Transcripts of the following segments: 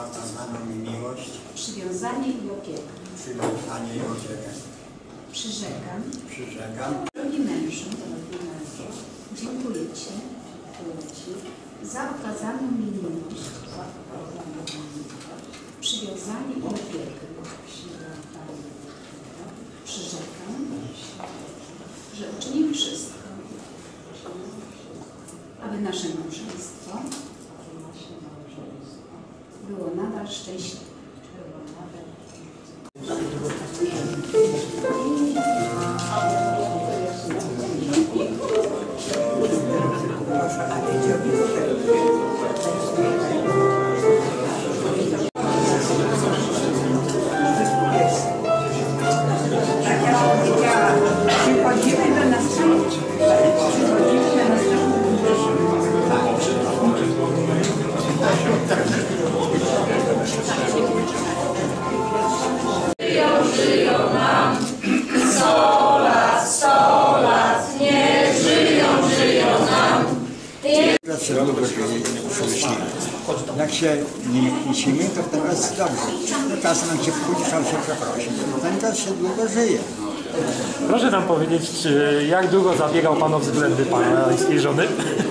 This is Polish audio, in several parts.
za okazaną mi miłość, przywiązanie i opiekę. przywiązanie i opiekę. Przyrzekam, drogi mężu, dziękuję Ci za okazaną mi miłość, przywiązanie i opiekę. Przyrzekam, że uczynię wszystko, aby nasze małżeństwo było nadal szczęśliwe. Żyją nam 100 lat, nie żyją nam. Zawsze długo żyje szczęśliwie. Jak się nie śmieje, to w ten raz dobrze. No czasem jak się wchodzi, trzeba się przeprosić. Ten czas się długo żyje. Proszę nam powiedzieć, jak długo zabiegał Pan o względy Pańskiej żony?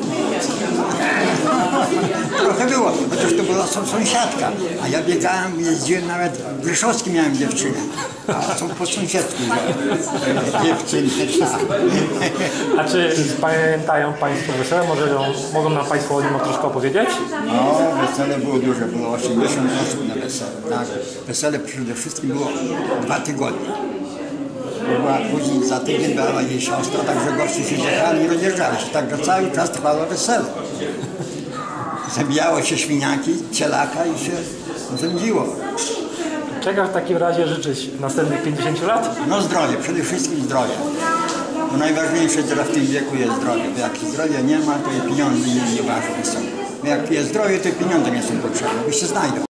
Trochę było, chociaż to była sąsiadka. A ja biegałem, jeździłem nawet w Rzeszowsku, miałem dziewczynę. A są po sąsiedzku dziewczyny. A czy pamiętają Państwo wesele? Może mogą nam Państwo o nim troszkę opowiedzieć? No, wesele było duże, było 80 osób na wesele. Tak. Wesele przede wszystkim było 2 tygodnie. Później za tydzień była jej siostra, także goście się jechali i rozjeżdżali się. Także cały czas trwało wesele. Zabijało się świniaki, cielaka i się rządziło. Czego w takim razie życzyć następnych 50 lat? No zdrowie, przede wszystkim zdrowie. Bo najważniejsze teraz w tym wieku jest zdrowie. Bo jak zdrowia nie ma, to i pieniądze nie ważą. Bo jak jest zdrowie, to i pieniądze nie są potrzebne, bo się znajdą.